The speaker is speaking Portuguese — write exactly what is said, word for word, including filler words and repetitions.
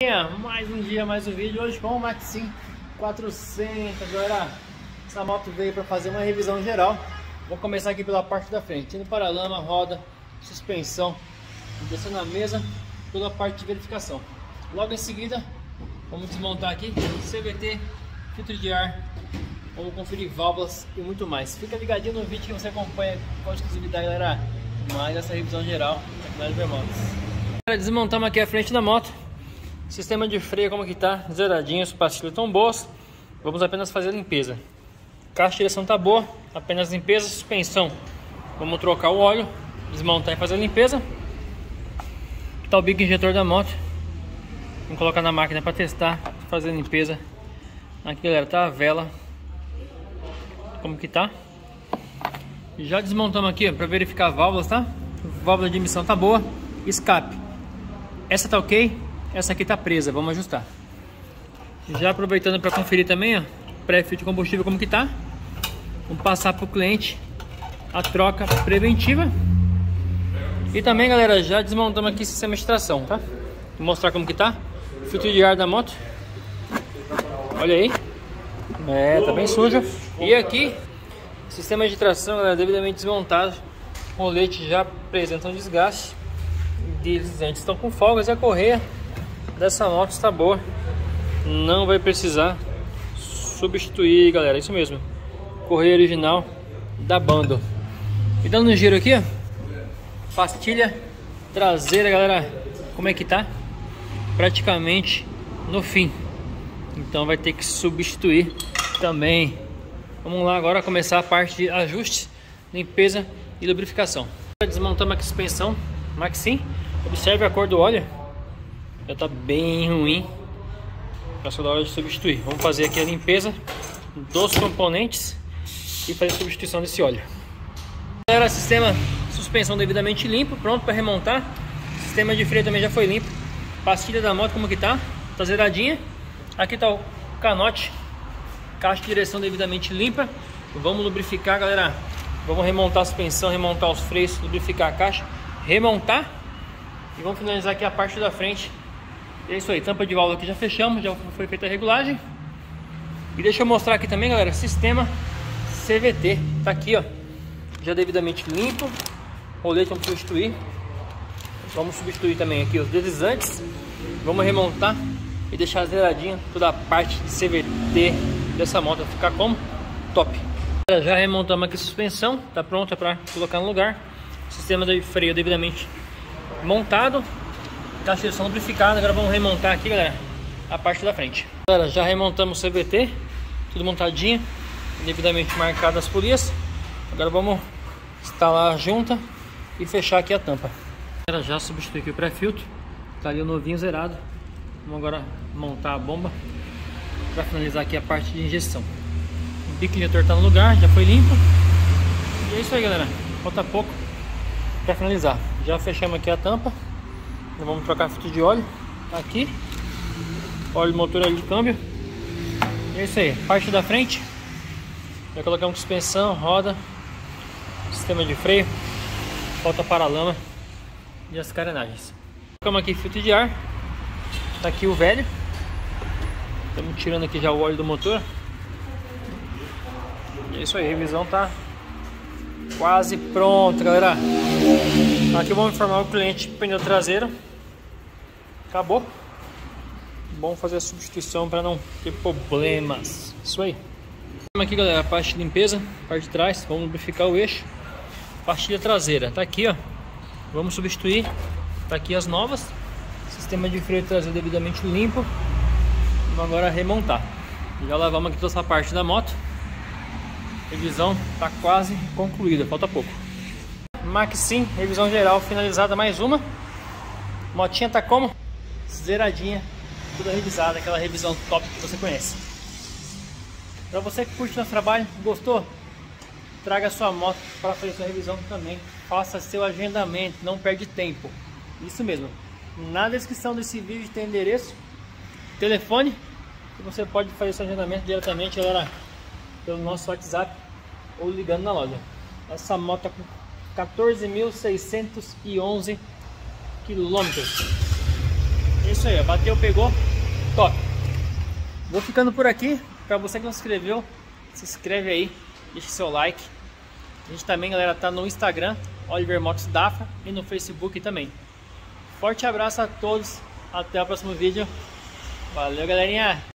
Motinha, mais um dia, mais um vídeo. Hoje com o Maxim quatrocentos, galera. Essa moto veio para fazer uma revisão geral. Vou começar aqui pela parte da frente, indo para lama, roda, suspensão, descendo na mesa, toda a parte de verificação. Logo em seguida, vamos desmontar aqui C V T, filtro de ar, vamos conferir válvulas e muito mais. Fica ligadinho no vídeo que você acompanha com exclusividade, galera, mais essa revisão geral aqui nas Vermotas. Desmontamos aqui a frente da moto. Sistema de freio como que tá, zeradinho, as pastilhas estão boas. Vamos apenas fazer a limpeza. Caixa de direção tá boa, apenas limpeza. Suspensão, vamos trocar o óleo, desmontar e fazer a limpeza. Aqui tá o bico injetor da moto. Vamos colocar na máquina para testar, fazer a limpeza. Aqui, galera, tá a vela, como que tá. Já desmontamos aqui para verificar válvulas, tá? Válvula de emissão tá boa. Escape, essa tá ok, essa aqui tá presa, vamos ajustar. Já aproveitando para conferir também, ó, pré-filtro de combustível como que tá. Vamos passar para o cliente a troca preventiva. E também, galera, já desmontamos aqui o sistema de tração, tá? Vou mostrar como que tá. Filtro de ar da moto, olha aí, é, tá bem sujo. E aqui, sistema de tração, galera, devidamente desmontado. Rolete já apresenta um desgaste. Deslizantes estão com folgas e a correia dessa moto está boa, não vai precisar substituir, galera, isso mesmo, correia original da Bando. E dando um giro aqui, ó, pastilha traseira, galera, como é que tá? Praticamente no fim, então vai ter que substituir também. Vamos lá agora começar a parte de ajustes, limpeza e lubrificação. Desmontamos aqui a suspensão Maxim. Observe a cor do óleo, já tá bem ruim, passou da hora de substituir. Vamos fazer aqui a limpeza dos componentes e fazer a substituição desse óleo. Galera, sistema suspensão devidamente limpo, pronto para remontar. Sistema de freio também já foi limpo. Pastilha da moto como que tá? Tá zeradinha. Aqui tá o canote, caixa de direção devidamente limpa. Vamos lubrificar, galera. Vamos remontar a suspensão, remontar os freios, lubrificar a caixa, remontar. E vamos finalizar aqui a parte da frente. E é isso aí, tampa de válvula aqui já fechamos, já foi feita a regulagem. E deixa eu mostrar aqui também, galera, sistema C V T. Tá aqui, ó, já devidamente limpo. Rolete vamos substituir. Vamos substituir também aqui os deslizantes. Vamos remontar e deixar zeradinha toda a parte de C V T dessa moto, ficar como top. Já remontamos aqui a suspensão, tá pronta para colocar no lugar. Sistema de freio devidamente montado, caixa de direção lubrificada. Agora vamos remontar aqui, galera, a parte da frente. Galera, já remontamos o C V T, tudo montadinho, devidamente marcadas as polias. Agora vamos instalar a junta e fechar aqui a tampa. Galera, já substituí aqui o pré-filtro, tá ali o novinho zerado. Vamos agora montar a bomba para finalizar aqui a parte de injeção. O bico injetor tá no lugar, já foi limpo. E é isso aí, galera, falta pouco para finalizar. Já fechamos aqui a tampa. Vamos trocar filtro de óleo, tá aqui, óleo do motor, óleo de câmbio. E é isso aí, parte da frente já colocamos suspensão, roda, sistema de freio, falta para-lama e as carenagens. Colocamos aqui filtro de ar, tá aqui o velho. Estamos tirando aqui já o óleo do motor. E é isso aí, a revisão tá quase pronta, galera. Aqui vamos informar o cliente pneu traseiro. Acabou. Vamos fazer a substituição para não ter problemas. Isso aí. Aqui, galera, a parte de limpeza, parte de trás. Vamos lubrificar o eixo. Pastilha traseira, tá aqui, ó. Vamos substituir. Tá aqui as novas. Sistema de freio traseiro devidamente limpo. Vamos agora remontar. Já lavamos aqui toda essa parte da moto. Revisão tá quase concluída, falta pouco. Maxim, revisão geral finalizada, mais uma. Motinha tá como? Zeradinha, toda revisada, aquela revisão top que você conhece. Para você que curte nosso trabalho, gostou? Traga sua moto para fazer sua revisão também. Faça seu agendamento, não perde tempo. Isso mesmo. Na descrição desse vídeo tem endereço, telefone, que você pode fazer seu agendamento diretamente, galera, pelo nosso WhatsApp ou ligando na loja. Essa moto tá com quatorze mil seiscentos e onze quilômetros. isso aí, ó. Bateu, pegou, top. Vou ficando por aqui. Para você que não se inscreveu, se inscreve aí, deixa seu like. A gente também, galera, tá no Instagram, Oliver Motos Dafra, e no Facebook também. Forte abraço a todos, até o próximo vídeo. Valeu, galerinha!